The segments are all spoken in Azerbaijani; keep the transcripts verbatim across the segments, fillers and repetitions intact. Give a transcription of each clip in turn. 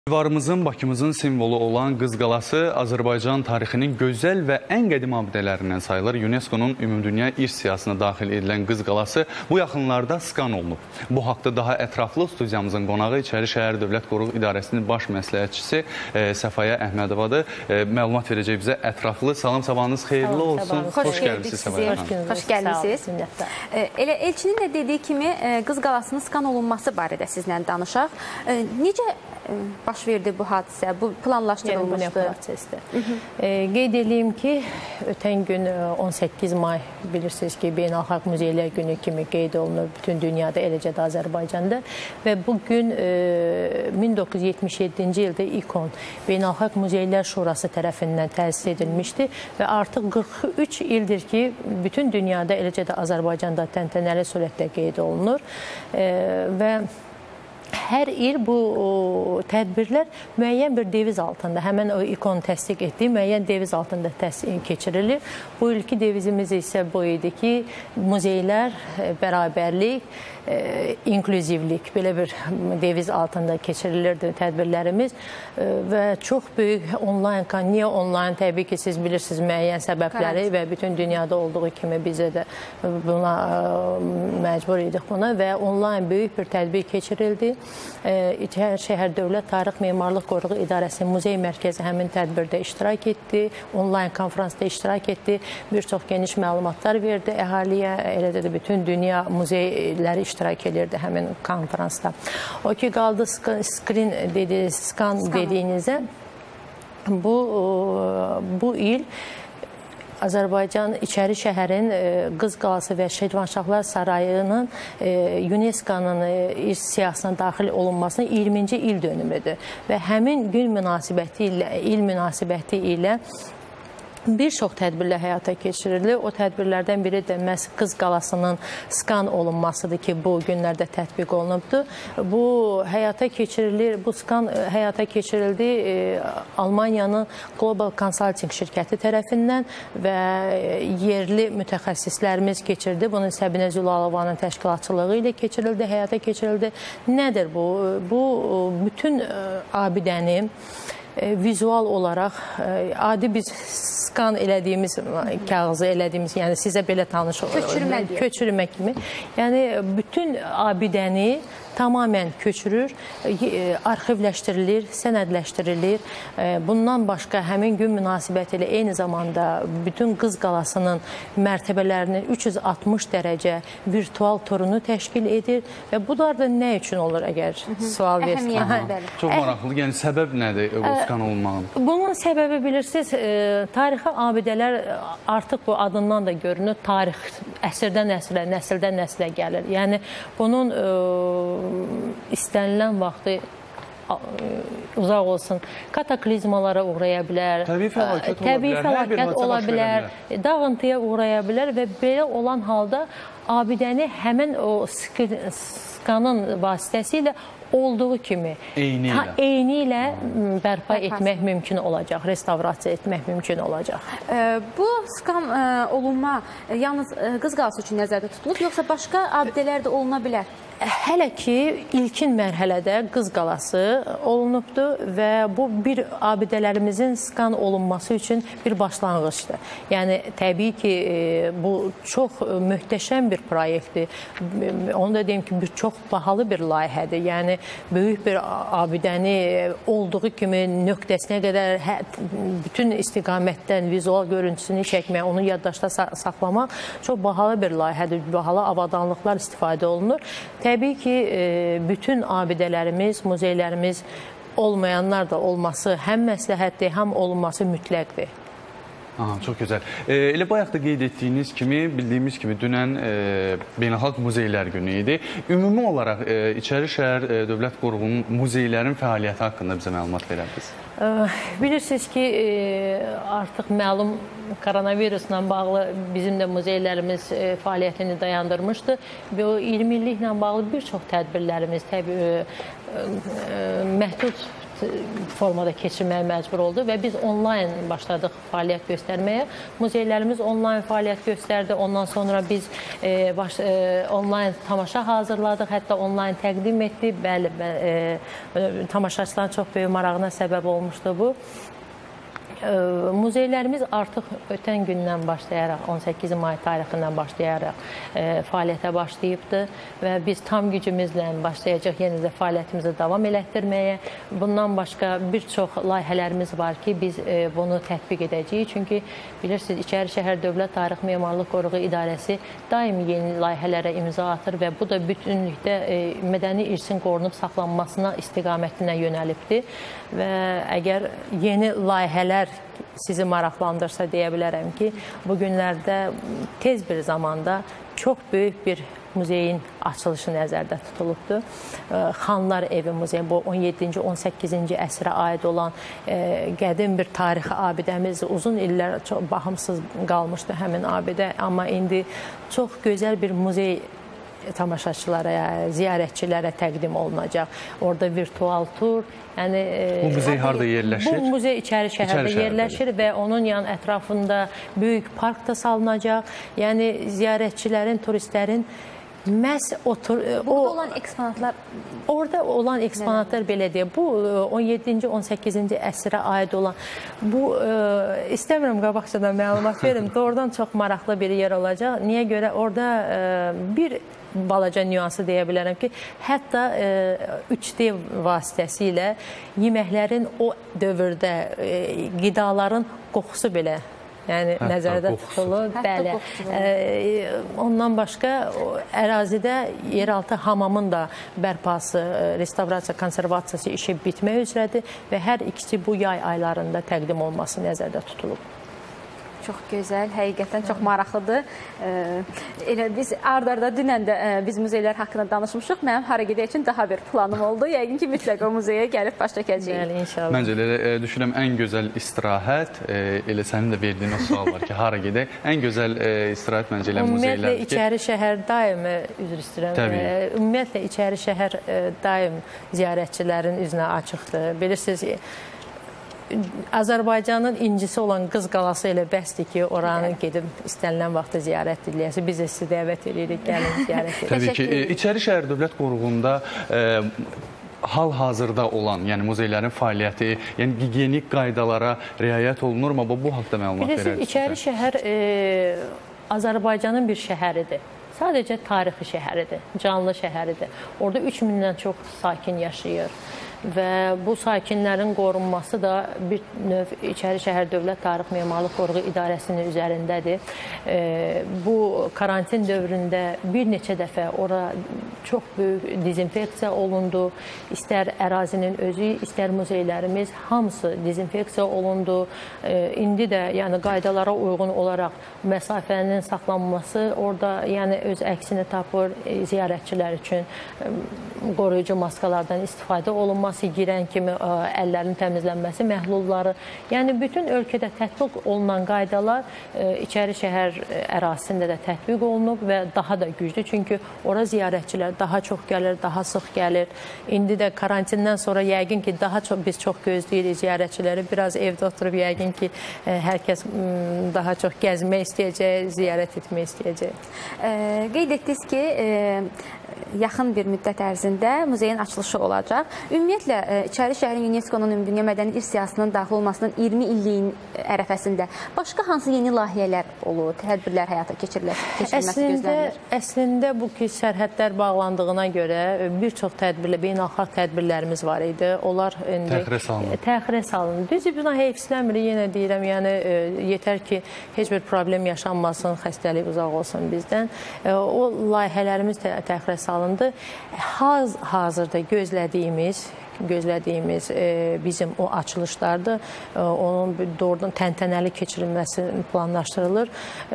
Bulvarımızın, Bakımızın simvolu olan Qız Qalası Azərbaycan tarixinin gözəl və ən qədim abidələrindən sayılır. UNESCO'nun Ümumdünya İrs siyahısına daxil edilən Qız Qalası bu yaxınlarda skan olunub. Bu haqda daha ətraflı studiyamızın qonağı İçərişəhər Dövlət Qoruq İdarəsinin baş məsləhətçisi e, Səfaya Əhmədovadır. E, məlumat verəcək bizə ətraflı. Salam, sabahınız xeyirli Salam, olsun. sabahınız. Xoş, Xoş gəldiniz Səfaya xanım. Xoş gəldiniz. E, elə Elçinin də dediyi kimi Qız Qalasının skan olunması barədə sizlə danışaq. E, necə baş verdi bu hadisə, bu planlaşdırılmışdı? Yəni, e, qeyd edeyim ki, ötən gün on səkkiz may bilirsiniz ki, Beynəlxalq Muzeylər Günü kimi qeyd olunur bütün dünyada, eləcə də Azərbaycanda və bu gün e, min doqquz yüz yetmiş yeddinci ildə İKON Beynəlxalq Muzeylər Şurası tərəfindən təsis edilmişdi və artıq qırx üç ildir ki, bütün dünyada, eləcə də Azərbaycanda təntənəli surətdə qeyd olunur e, və hər il bu o, tədbirlər müəyyən bir deviz altında, həmən o İKON təsdiq etdiyi müəyyən deviz altında keçirilir. Bu ilki devizimiz isə bu idi ki, muzeylər, bərabərlik, e, inklüzivlik, belə bir deviz altında keçirilirdi tədbirlərimiz e, və çox böyük onlayn, niyə onlayn? Təbii ki, siz bilirsiniz müəyyən səbəbləri və bütün dünyada olduğu kimi bizə də buna e, məcbur idik buna və onlayn böyük bir tədbir keçirildi. İçərişəhər Dövlət Tarix Memarlıq Qoruğu İdarəsinin Muzey Mərkəzi həmin tədbirdə iştirak etdi, onlayn konferansda iştirak etdi, bir çox geniş məlumatlar verdi əhaliyə, eləcə də bütün dünya muzeyləri iştirak edirdi həmin konferansda. O ki, qaldı skrin dedi, skan dediyinizə, bu, bu il Azərbaycan İçərişəhərin Qız Qalası və Şirvanşahlar Sarayının UNESCO-nun İrs siyahısına daxil olunmasının iyirminci il dönümüdür və həmin gün münasibəti ilə, il münasibəti ilə bir çox tədbirlər həyata keçirilir. O tədbirlərdən biri də məhz Qız Qalasının skan olunmasıdır ki, bu günlərdə tətbiq olunubdur. Bu həyata keçirilir, bu skan həyata keçirildi e, Almaniyanın Global Consulting şirkəti tərəfindən və yerli mütəxəssislərimiz keçirdi. Bunu Səbinə Zülalovanın təşkilatçılığı ilə keçirildi, həyata keçirildi. Nədir bu? Bu bütün abidəni vizual olaraq adi biz skan elədiyimiz, kağızı elədiyimiz, yəni sizə belə tanış köçürmə, köçürmə kimi, yəni bütün abidəni tamamən köçürür, arxivləşdirilir, sənədləşdirilir. Bundan başqa həmin gün münasibəti ilə eyni zamanda bütün Qız Qalasının mərtəbələrinin üç yüz altmış dərəcə virtual turunu təşkil edir və bunlar da nə üçün olur əgər sual versin? Çox maraqlı, yəni səbəb nədir bu skan olmağın? Bunun səbəbi bilirsiniz, tarixi abidələr artıq bu adından da görünür, tarix əsrdən əsrə, nəsildən nəslə gəlir. Yəni bunun istənilən vaxtı uzaq olsun, kataklizmalara uğraya bilər, təbii fəlakət təbii fəlakət ola bilər, dağıntıya uğraya bilər və belə olan halda abidəni həmin o skanın vasitəsilə olduğu kimi eyni ilə, eyni ilə bərpa etmək mümkün olacaq, restavrasiya etmək mümkün olacaq. Bu skan olunma yalnız Qız Qalası üçün nəzərdə tutulub, yoxsa başqa abidələr də oluna bilər? Hələ ki, ilkin mərhələdə Qız Qalası olunubdur və bu bir abidələrimizin skan olunması üçün bir başlanğıçdır. Yəni, təbii ki, bu çox möhtəşəm bir proyektdir. Onu da deyim ki, bir çox bahalı bir layihədir. Yəni, böyük bir abidəni olduğu kimi nöqtəsinə qədər bütün istiqamətdən vizual görüntüsünü çəkmək, onu yaddaşda saxlamaq çox bahalı bir layihədir. Bahalı avadanlıqlar istifadə olunur. Təbii ki, bütün abidələrimiz, muzeylərimiz olmayanlar da olması həm məsləhətdir, həm olunması mütləqdir. Aha, çox gözəl. E, elə bayaq da qeyd etdiyiniz kimi, bildiyimiz kimi dünən e, Beynəlxalq Muzeylər Günü idi. Ümumi olaraq e, İçərişəhər e, Dövlət Qoruğunun muzeylərin fəaliyyəti haqqında bizə məlumat verərdiniz. Bilirsiniz ki, artıq məlum koronavirusla bağlı bizim də muzeylərimiz fəaliyyətini dayandırmışdı və o iyirmi illiklə bağlı bir çox tədbirlərimiz təbii məhdud formada keçirməyə məcbur oldu və biz onlayn başladıq fəaliyyət göstərməyə. Muzeylərimiz onlayn fəaliyyət göstərdi. Ondan sonra biz e, baş, e, onlayn tamaşa hazırladıq, hətta onlayn təqdim etdik. Bəli, bə, e, tamaşaçıların çox böyük marağına səbəb olmuşdu bu. Muzeylərimiz artıq ötən gündən başlayaraq, on səkkiz may tarixindən başlayaraq e, fəaliyyətə başlayıbdır və biz tam gücümüzlə başlayacaq yenə də fəaliyyətimizi davam elətdirməyə. Bundan başqa bir çox layihələrimiz var ki, biz e, bunu tətbiq edəcəyik. Çünki bilirsiniz, İçərişəhər Dövlət Tarix Memarlıq Qoruğu İdarəsi daim yeni layihələrə imza atır və bu da bütünlükdə e, mədəni irsin qorunub saxlanmasına istiqamətinə yönəlibdir və əgər yeni layihələr sizi maraqlandırsa deyə bilərəm ki, bu günlərdə tez bir zamanda çox böyük bir muzeyin açılışı nəzərdə tutulubdur. Xanlar Evi muzeyi, bu on yeddinci on səkkizinci əsrə aid olan e, qədim bir tarixi abidəmiz, uzun illər çox baxımsız qalmışdı həmin abidə, amma indi çox gözəl bir muzey tamaşaçılara, ziyarətçilərə təqdim olunacaq. Orada virtual tur, yəni bu muzey harda yerləşir? Bu muzey İçəri şəhərdə yerləşir və onun yan ətrafında böyük park da salınacaq. Yəni ziyarətçilərin, turistlərin məhz otur... Burada olan eksponatlar... Orada olan eksponatlar belə deyək. Bu on yeddinci on səkkizinci əsrə aid olan, bu istəmirəm qabaqcadan məlumat verim, doğrudan çox maraqlı bir yer olacaq. Niyə görə? Orada bir balaca nüansı deyə bilərəm ki, hətta üç D vasitəsilə yeməklərin o dövrdə qidaların qoxusu belə yəni hətta nəzərdə tutulur. Bəli. Ondan başqa ərazidə yeraltı hamamın da bərpası, restavrasiya, konservasiyası işi bitmək üzrədir və hər ikisi bu yay aylarında təqdim olması nəzərdə tutulub. Çox gözəl, həqiqətən çox maraqlıdır. Elə biz ard-arda dünən də biz muzeylər haqqında danışmışıq. Mənim hara gedək üçün daha bir planım oldu. Yəqin ki, mütləq o muzeyə gəlib baş çəkəcəyik. Bəli, inşallah. Məncə elə düşünürəm, ən gözəl istirahət, elə sənin də verdiyin o sual var ki, hara gedək. Ən gözəl istirahət məncə elə muzeylərdir ki... Ümumiyyətlə, İçəri şəhər daim, üzr istəyirəm, ümumiyyətlə, İçəri şəhər daim ziyarətçilərin üzünə açıqdır. Bilirsiniz, Azərbaycanın incisi olan Qız Qalası elə bəsdir ki, oranı gedib istənilən vaxtda ziyarət ediləyəsi. Biz də sizi dəvət edirik, gəlin ziyarət edirik. Təbii ki, İçəri şəhər Dövlət Qoruğunda hal-hazırda olan, yəni muzeylərin fəaliyyəti, yəni gigiyenik qaydalara riayət olunur, amma bu haqda məlumat verərsiniz. İçəri şəhər Azərbaycanın bir şəhəridir. Sadəcə tarixi şəhəridir, canlı şəhəridir. Orada üç mindən çox sakin yaşayır. Və bu sakinlərin qorunması da bir növ İçəri şəhər Dövlət Tarix Memarlıq Qoruğu İdarəsinin üzərindədir. Bu karantin dövründə bir neçə dəfə ora çox böyük dezinfeksiya olundu. İstər ərazinin özü, istər muzeylərimiz, hamısı dezinfeksiya olundu. İndi də yəni qaydalara uyğun olaraq məsafənin saxlanması orada yəni öz əksini tapır. Ziyarətçilər üçün qoruyucu maskalardan istifadə olunması, girən kimi əllərin təmizlənməsi, məhlulları. Yəni, bütün ölkədə tətbiq olunan qaydalar İçəri şəhər ərazisində də tətbiq olunub və daha da güclü. Çünki ora ziyarətçilər daha çox gəlir, daha sıx gəlir. İndi də karantindən sonra yəqin ki, daha çox biz çox gözləyirik ziyarətçiləri. Biraz evdə oturub yəqin ki, hər kəs daha çox gəzmək istəyəcək, ziyarət etmək istəyəcək. Qeyd etdiniz ki, yaxın bir müddət ərzində muzeyin açılışı olacaq. Ümumiyyətlə, İçəri şəhərin UNESCO-nun Ümumdünya Mədəni İrs siyahısının daxil olmasının iyirmi illiyin ərəfəsində başqa hansı yeni layihələr olur, tədbirlər həyata keçirilməsi gözlənilir? Əslində, bu ki, sərhədlər bağlandığına görə bir çox tədbirlər, beynəlxalq tədbirlərimiz var idi. Onlar təxirə salınır. Təxirə salınır. Düzdür, buna heyfsilənmir, yenə deyirəm, yəni yetər ki, heç bir problem yaşanmasın, xəstəlik uzaq olsun bizdən. O layihələrimiz təxirə salındı. Hal-hazırda gözlədiyimiz gözlədiyimiz bizim o açılışlardır. Onun doğrudan təntənəli keçirilməsi planlaşdırılır.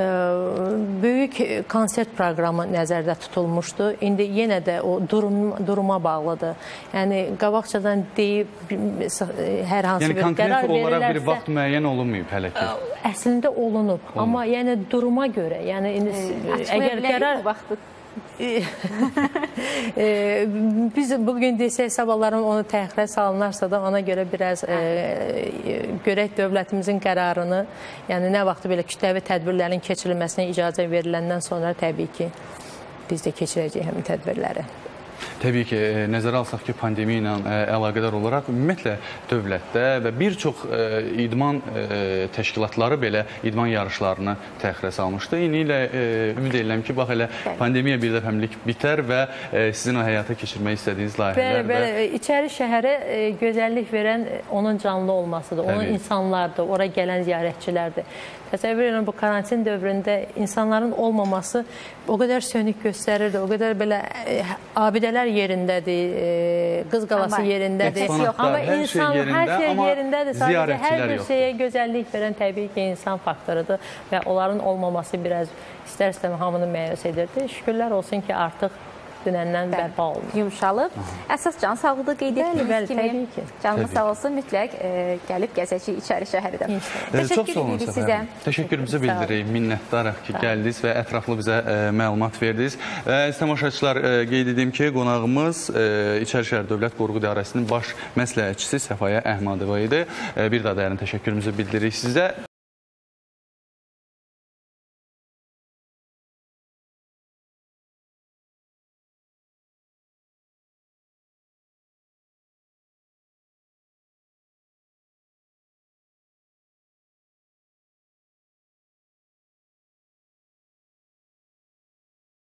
Böyük konsert proqramı nəzərdə tutulmuşdu. İndi yenə də o duruma bağlıdır. Yəni, qabaqcadan deyib hər hansı bir qərar verirlərsə... Yəni, konkret olaraq bir vaxt müəyyən olunmayıb hələ ki? Əslində olunub. Amma yəni duruma görə, yəni əgər qərar... Biz bugün desək, sabahlarım onu təxirə salınarsa da ona görə biraz e, görək dövlətimizin qərarını, yəni nə vaxt belə kütləvi tədbirlərin keçirilməsinə icazə veriləndən sonra təbii ki, biz də keçirəcəyik həmin tədbirləri. Təbii ki, nəzərə alsaq ki, pandemiya ilə əlaqədar olaraq ümumiyyətlə dövlətdə və bir çox idman təşkilatları belə idman yarışlarını təxirə salmışdı. İni ilə ümid edirəm ki, bax elə pandemiya bir dəfəmlik bitər və sizin o həyata keçirmək istədiyiniz layihələr bəli, bəli. və... İçəri şəhərə gözəllik verən onun canlı olmasıdır, onun Təbii. insanlardır, ora gələn ziyarətçilərdir. Təsəvvür edirəm, bu karantin dövründə insanların olmaması o qədər sönük göstərirdi, o qədər belə e, abidələr yerindədir, e, Qız qalası amma, yerindədir. Amma hər insan şey yerində, hər şey yerindədir. Sadəcə hər bir şeyə gözəllik verən təbii ki, insan faktorudur və onların olmaması biraz istər-istəmə hamını məyus edirdi. Şükürlər olsun ki, artıq dünəndən bərpa olunur. Yumuşalıb. Əsas can sağlığı qeyd etdiyiniz kimi. Ki. Canımız sağ olsun, mütləq e, gəlib gəzəcək içəri şəhərdə. Təşəkkür edirik sizə. Təşəkkürümüzü bildiririk. Minnətdarıq ki, gəldiniz və ətraflı bizə e, məlumat verdiniz. Və tamaşaçılar, e, qeyd edeyim ki, qonağımız e, İçərişəhər Dövlət Qoruğu İdarəsinin baş məsləhətçisi Səfaya Əhmadova idi. E, bir daha dərin təşəkkürümüzü bildiririk sizə.